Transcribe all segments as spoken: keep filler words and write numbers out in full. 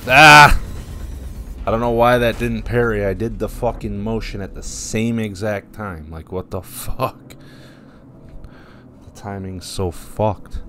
Ah! I don't know why that didn't parry. I did the fucking motion at the same exact time. Like, what the fuck? The timing's so fucked.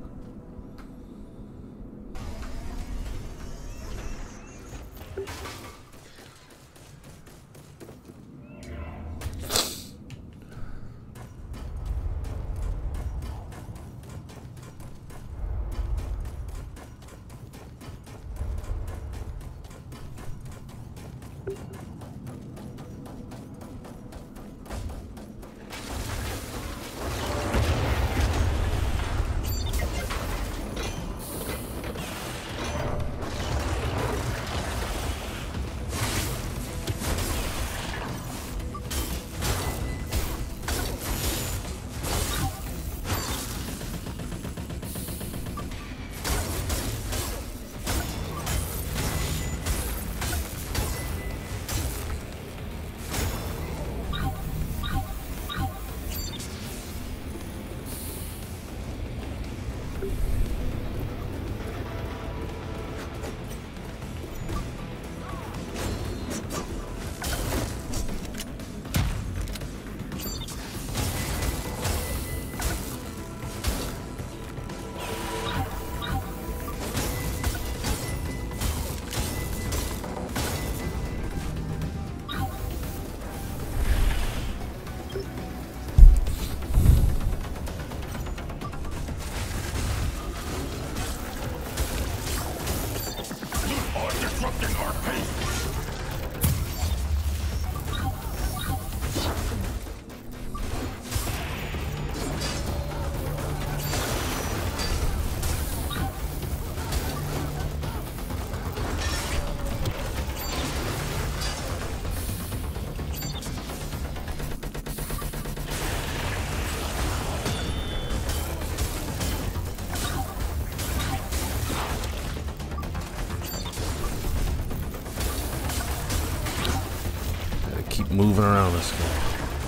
Keep moving around this guy.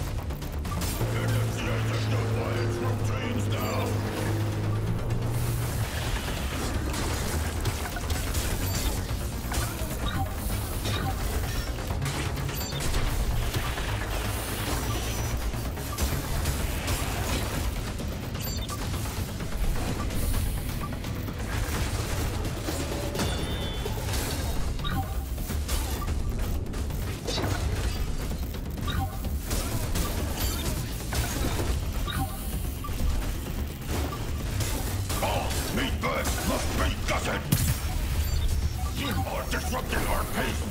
Must be gutted! You are disrupting our pace!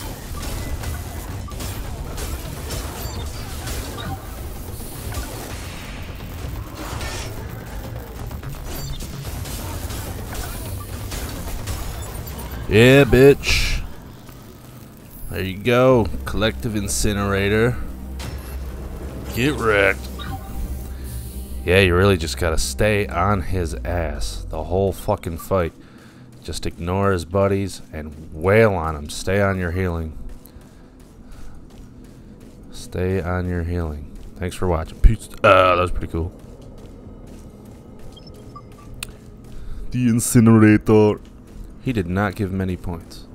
Yeah, bitch. There you go. Collective incinerator. Get wrecked. Yeah, you really just gotta stay on his ass the whole fucking fight. Just ignore his buddies and wail on him. Stay on your healing. Stay on your healing. Thanks for watching. Peace. Uh, that was pretty cool. The incinerator. He did not give many points.